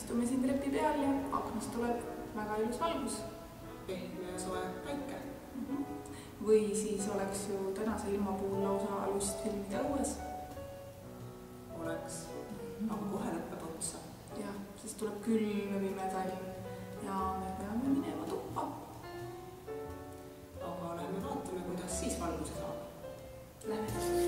istume siin trepi peal ja aknast tuleb väga ilus valgus. Pehme ja soe päike. Või siis oleks ju tänase ilma puhul lausa lust filmida õues. Oleks, aga kohe lõpeb otsa. Jah, siis tuleb külm ja pime talv ja me peame minema tuppa. Aga lähme vaatame, kuidas siis valguse saab. Lähme.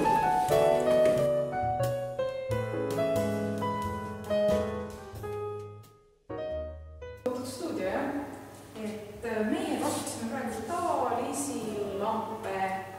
Stuudio, jah? Et meie kasutasime praegu tavalisi lampe.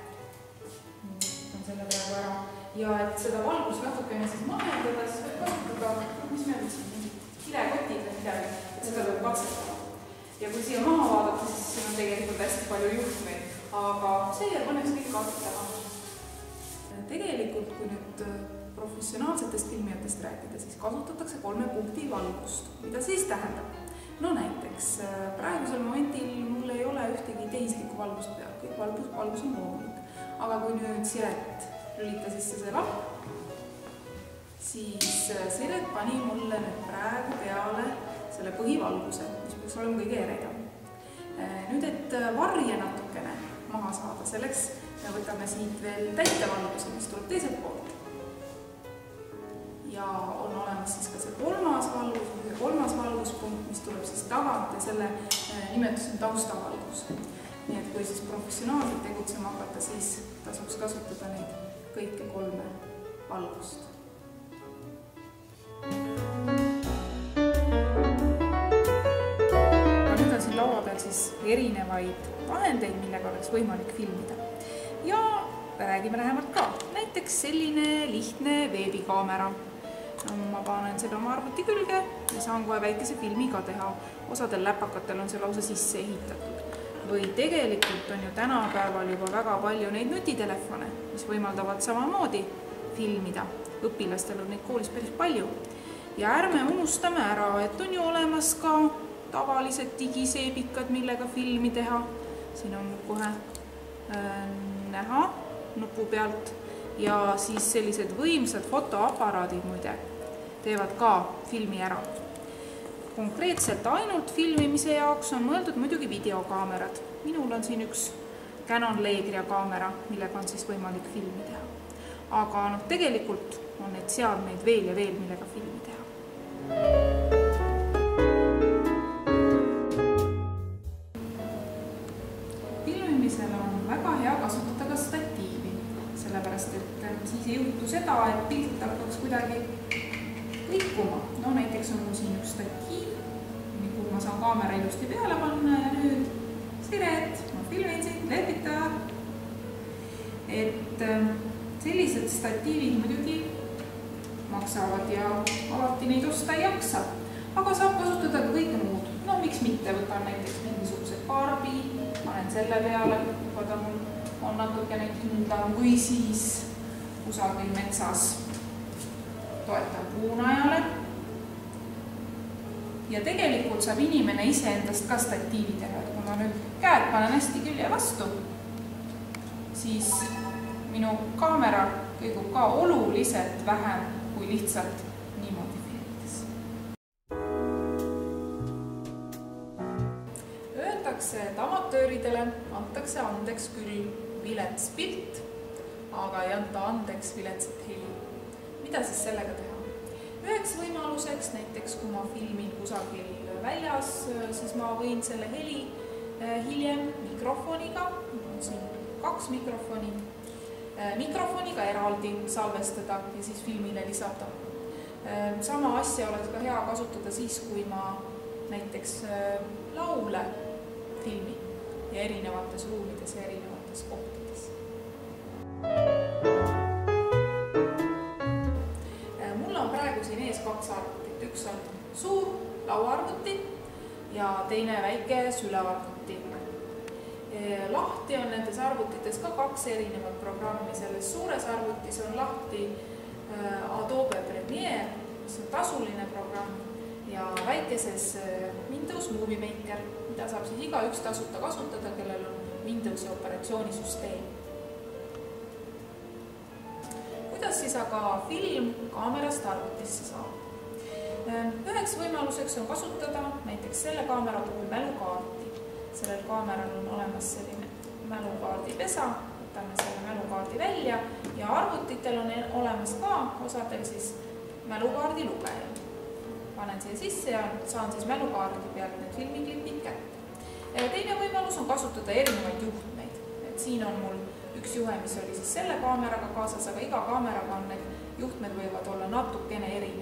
On selle praegu ära. Ja et seda valgust natukene siis mahendada, siis võib kasutada, mis me võtsime, kilekotid või midagi, et seda võib katsetada. Ja kui siia maha vaadata, siis siin on tegelikult hästi palju juhtmeid, aga see paneks kõik katsetama. Tegelikult, kui nüüd professionaalsetest filmijatest rääkida, siis kasutatakse 3 punkti valgust. Mida siis tähendab? No näiteks, praegusel momentil mul ei ole ühtegi tehislikku valgust peal, kõik valgus on loomulik. Aga kui nüüd Siret lülita sisse see lamp, siis Siret pani mulle nüüd praegu peale selle põhivalguse, mis peaks olema kõige eredam. Nüüd, et varje natukene maha saada, selleks me võtame siit veel täitevalguse, mis tuleb teiselt poolt. Ja on olemas siis ka see kolmas valguspunkt, mis tuleb siis tagant ja selle nimetus on taustavalgus. Nii et kui siis professionaalselt tegutsema hakata, siis tasuks kasutada neid kõike 3 valgust. Nüüd on siin laua peal siis erinevaid vahendeid, millega oleks võimalik filmida. Ja räägime lähemalt ka. Näiteks selline lihtne veebikaamera. Ma panen selle oma arvuti külge ja saan kohe väikese filmi ka teha. Osadel läpakatel on see lausa sisse ehitatud. Või tegelikult on ju tänapäeval juba väga palju neid nutitelefone, mis võimaldavad samamoodi filmida. Õpilastel on neid koolis päris palju. Ja ärme unustame ära, et on ju olemas ka tavalised digiseebikad, millega filmi teha. Siin on kohe näha nupu pealt. Ja siis sellised võimsad fotoaparaadid muide teevad ka filmi ära. Konkreetselt ainult filmimise jaoks on mõeldud muidugi videokaamerad. Minul on siin üks Canon Legria kaamera, millega on siis võimalik filmi teha. Aga tegelikult on need seadmeid veel ja veel, millega filmi teha. Filmimisel on väga hea kasutada ka statiivi, sellepärast et siis ei juhtu seda, et pildilt hakkaks kuidagi liikuma. No näiteks on mul siin üks statiiv, kuhu ma saan kaamera ilusti peale panna ja nüüd Siret, ma filmin sind, lepita. Et sellised statiivid muidugi maksavad ja alati neid osta ei jaksa. Aga saab kasutada ka kõike muud. No miks mitte, võtan näiteks mingisuguse karbi, panen selle peale, kui ta mul on natukene kindlam või siis kusagil metsas toetab puunajale. Ja tegelikult saab inimene ise endast ka statiivi teha. Kui ma nüüd käed panen hästi külje vastu, siis minu kaamera kõigub ka oluliselt vähem kui lihtsalt niimoodi filmides. Öeldakse, et amatööridele antakse andeks küll vilets pilt, aga ei anta andeks viletsat heli. Mida siis sellega teha? Üheks võimaluseks, näiteks kui ma filmin kusagil väljas, siis ma võin selle heli hiljem mikrofoniga, on siin 2 mikrofoniga eraldi salvestada ja siis filmile lisada. Sama asja oleks ka hea kasutada siis, kui ma näiteks laule filmin ja erinevates ruumides ja erinevates kohtades. Siin ees 2 arvutit. Üks on suur lauaarvuti ja teine väike sülearvuti. Lahti on nendes arvutites ka 2 erinevat programmi. Selles suures arvutis on lahti Adobe Premiere, mis on tasuline programm, ja väikeses Windows Movie Maker, mida saab siis igaüks tasuta kasutada, kellel on Windowsi operatsioonisüsteem. Kuidas siis aga film kaamerast arvutisse saab? Üheks võimaluseks on kasutada näiteks selle kaamera puhul mälukaarti. Sellel kaameral on olemas selline mälukaardipesa, võtame selle mälukaardi välja ja arvutitel on olemas ka osadel siis mälukaardi lugeja. Panen siia sisse ja saan siis mälukaardi pealt need filmiklipid kätte. Teine võimalus on kasutada erinevaid juhtmeid. Et siin on mul üks juhe, mis oli siis selle kaameraga kaasas, aga iga kaameraga on need juhtmed võivad olla natukene erinevad.